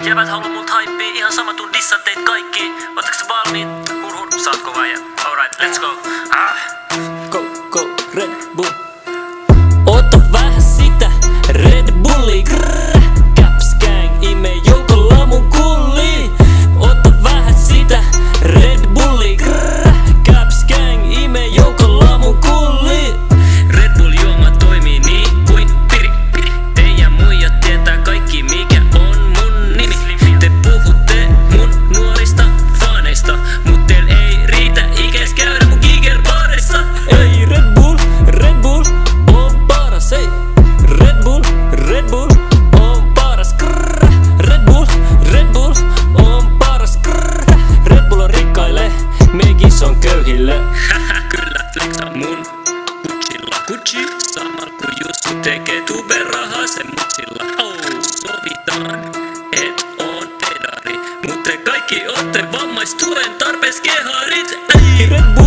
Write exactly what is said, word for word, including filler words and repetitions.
Jäbät haluu mut haippii, ihan sama tuun dissan teit kaikki. Ootteko te valmiit? Hur hur, sä oot kova ja alright, let's go. Ah. Go, go, Red Bull. Ota vähän sitä Red Bulli. Grrr. Caps Gang imee joukolla mun kulli. Ota vähän sitä Red Bulli. Grrr. Caps Gang imee joukolla mun kulli. Red Bull juoma toimii niin kuin piri, piri. Teidän muijat tietää kaikki mikä on mun nimi. Te puhutte mun nuorista faaneista, mut teil ei riitä ikäis käydä mun gigerbaarissa. Ei Red Bull, Red Bull on paras, ei. Red Bull, Red Bull on paras. Grrr. Red Bull, Red Bull on paras. Grrr. Red Bull on rikkaille, Megis on köyhille. Haha, kyllä flexa mun Gucciilla. Gucci samalla kun Jussu tekee tuberahaa sen mutsilla. Oh, sovitaan, et oon pedari, mut te kaikki ootte vammaistuen tarpees keharit. Ei. Red Bull